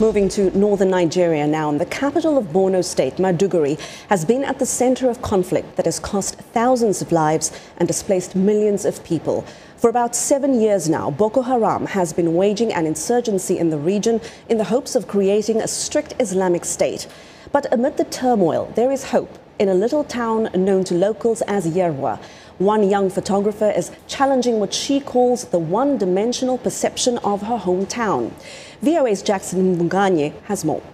Moving to northern Nigeria now, and the capital of Borno State, Maiduguri, has been at the center of conflict that has cost thousands of lives and displaced millions of people. For about 7 years now, Boko Haram has been waging an insurgency in the region in the hopes of creating a strict Islamic state. But amid the turmoil, there is hope in a little town known to locals as Yerwa. One young photographer is challenging what she calls the one-dimensional perception of her hometown. VOA's Jackson Mvunganyi has more.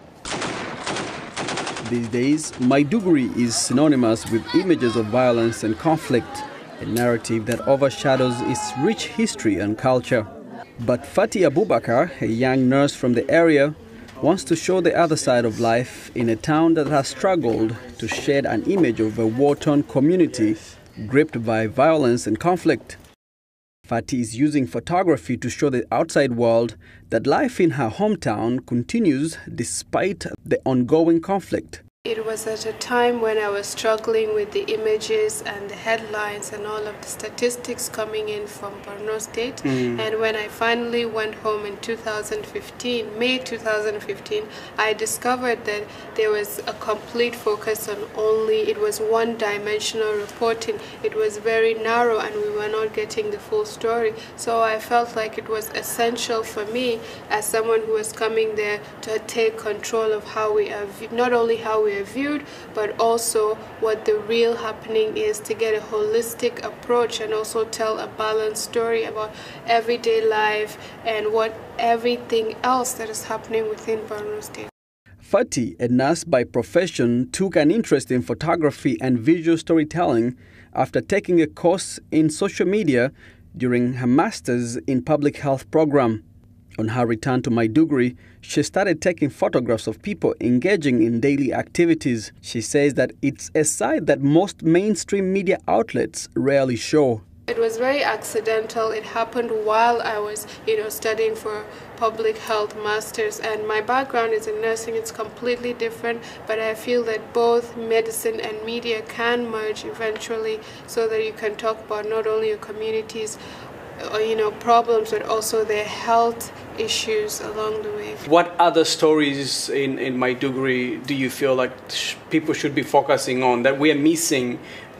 These days, Maiduguri is synonymous with images of violence and conflict, a narrative that overshadows its rich history and culture. But Fati Abubakar, a young nurse from the area, wants to show the other side of life in a town that has struggled to shed an image of a war-torn community gripped by violence and conflict. Fati is using photography to show the outside world that life in her hometown continues despite the ongoing conflict. It was at a time when I was struggling with the images and the headlines and all of the statistics coming in from Borno State. And when I finally went home in 2015, May 2015, I discovered that there was a complete focus on it was one-dimensional reporting. It was very narrow and we were not getting the full story. So I felt like it was essential for me as someone who was coming there to take control of how we are, not only how we are viewed, but also what the real happening is, to get a holistic approach and also tell a balanced story about everyday life and what everything else that is happening within Borno State. Fati, a nurse by profession, took an interest in photography and visual storytelling after taking a course in social media during her master's in public health program. On her return to Maiduguri, she started taking photographs of people engaging in daily activities. She says that it's a side that most mainstream media outlets rarely show. It was very accidental. It happened while I was, studying for public health masters, and my background is in nursing. It's completely different, but I feel that both medicine and media can merge eventually so that you can talk about not only your communities problems, but also their health issues along the way. What other stories in Maiduguri do you feel like people should be focusing on that we are missing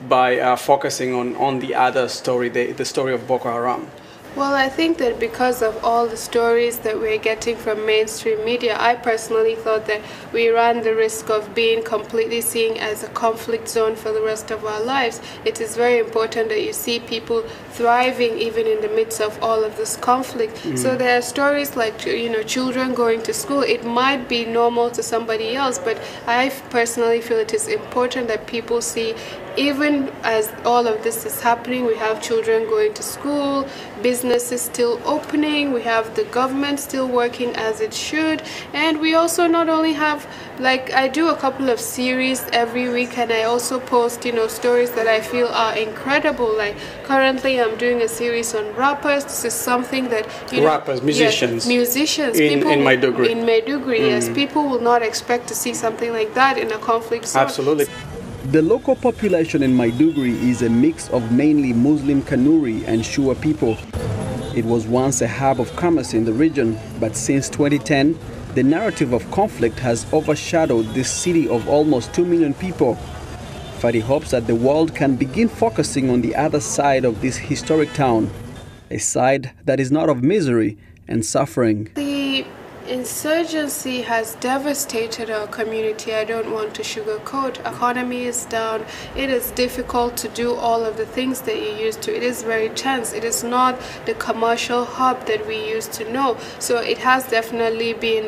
by focusing on the other story, the story of Boko Haram? Well, I think that because of all the stories that we're getting from mainstream media, I personally thought that we ran the risk of being completely seen as a conflict zone for the rest of our lives. It is very important that you see people thriving even in the midst of all of this conflict. So there are stories like, children going to school. It might be normal to somebody else, but I personally feel it is important that people see, even as all of this is happening, we have children going to school, businesses still opening, we have the government still working as it should, and we also not only have, I do a couple of series every week, and I also post, stories that I feel are incredible. Like currently I'm doing a series on rappers. This is something that, rappers, musicians. Yes, musicians. In Maiduguri. In Maiduguri, yes. People will not expect to see something like that in a conflict zone. Absolutely. The local population in Maiduguri is a mix of mainly Muslim Kanuri and Shua people. It was once a hub of commerce in the region, but since 2010, the narrative of conflict has overshadowed this city of almost 2 million people. Fati hopes that the world can begin focusing on the other side of this historic town, a side that is not of misery and suffering. The insurgency has devastated our community. I don't want to sugarcoat. Economy is down. It is difficult to do all of the things that you used to. It is very tense. It is not the commercial hub that we used to know. So it has definitely been,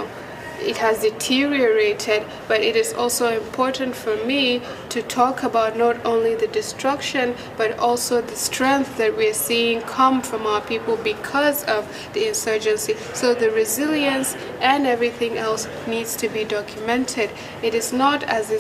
it has deteriorated, but it is also important for me to talk about not only the destruction, but also the strength that we're seeing come from our people because of the insurgency. So the resilience and everything else needs to be documented. It is not as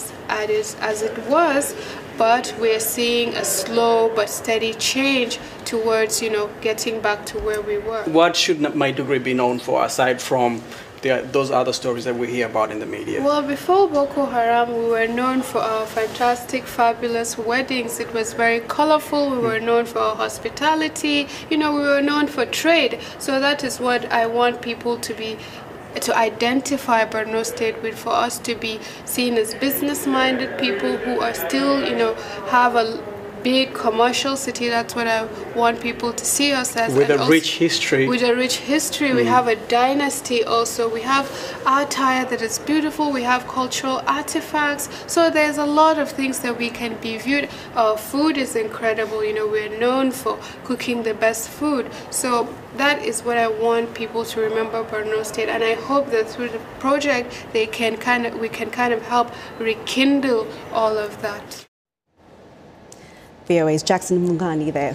it was, but we're seeing a slow but steady change towards, getting back to where we were. What should Maiduguri be known for aside from those other stories that we hear about in the media? Well, before Boko Haram, we were known for our fantastic, fabulous weddings. It was very colorful. We were known for our hospitality. We were known for trade. So that is what I want people to be to identify Borno State with, for us to be seen as business-minded people who are still, have a big commercial city. That's what I want people to see us as. With a rich history. With a rich history. We have a dynasty also. We have attire that is beautiful. We have cultural artifacts. So there's a lot of things that we can be viewed. Our food is incredible. We're known for cooking the best food. So that is what I want people to remember Borno State. And I hope that through the project, we can kind of help rekindle all of that. VOA's Jackson Mvunganyi there.